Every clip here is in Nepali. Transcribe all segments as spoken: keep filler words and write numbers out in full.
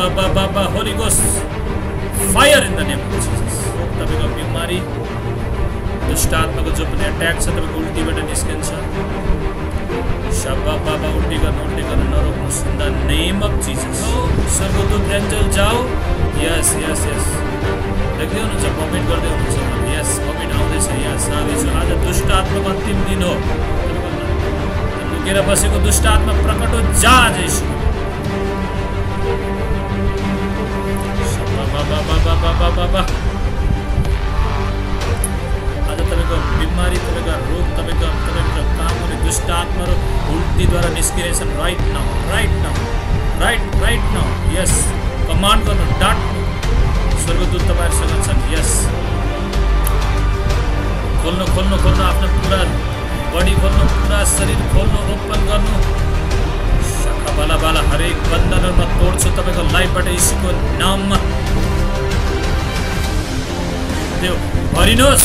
बाबा बाबा holy ghost fire in the name of Jesus तपाईको बिमारी दुष्ट आत्माको जो पनि अट्याक छ तपाईको उल्टीबाट निस्किन्छ शब्बा बाबा उल्टी गर्न उल्टी गर्न नरोक्नु in the name of Jesus स्वर्गदूत एन्जल जाओ यस यस यस देख्दै हुनुहुन्छ कमेन्ट गर्दै हुनुहुन्छ यस कमेन्ट आउँदैछ यस आउँदैछ आज दुष्ट आत्माको अन्तिम दिन हो लुकेर बसेको दुष्ट आत्मा प्रकट हो जा जयसु बाबा बाबा बाबा बाबा आज तपाईको बिमारी तपाईको रोग तपाईको तपाईको काम हुने दुष्ट आत्माहरु उल्टीद्वारा निस्किरहेछन् right now right now right right now yes command गर्नु डाट्नु स्वर्गदूत तपाईहरुसँग छन् यस खोल्नु खोल्नु खोल्नु आफ्नो पुरा बडी खोल्नु पुरा शरीर खोल्नु ओपन गर्नु शाखा बाला बाला हरेक बन्धनहरुमा तोड्छु तपाईको लाइफबाट यीशुको नाममा देव भरिनुहोस्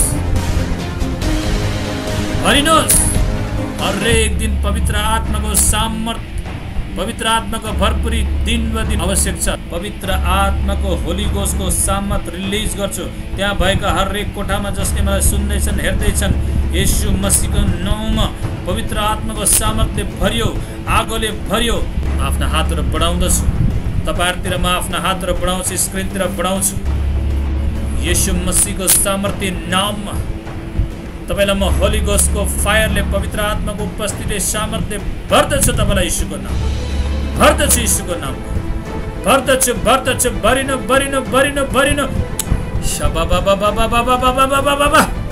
भरिनुहोस् हरेक दिन पवित्र आत्माको सामर्थ्य पवित्र आत्माको भरपुरी दिन व दिन आवश्यक छ पवित्र आत्माको होली गोस्टको सामर्थ रिलिज गर्छु त्यहाँ भएका हरेक कोठामा जसले मलाई सुन्दैछन् हेर्दैछन् येशू मसीहको नाममा पवित्र आत्माको सामर्थ्यले भरियो आगोले भरियो आफ्ना हातहरु बढाउँदछु तपाईहरुतिर म आफ्ना हातहरु बढाउँछु स्क्रिनतिर बढाउँछु येशू मसीहको सामर्थ्य नाममा तपाईलाई म होली गोस्टको फायरले पवित्र आत्माको उपस्थिति सामर्थ्य भर्दछु तपाईलाई येशूको नाम भर्दछु येशूको नाम भर्दछु भर्दछु भरिन भरिन भरिन भरिन शबा बाबा बाबा बाबा बाबा बाबा बाबा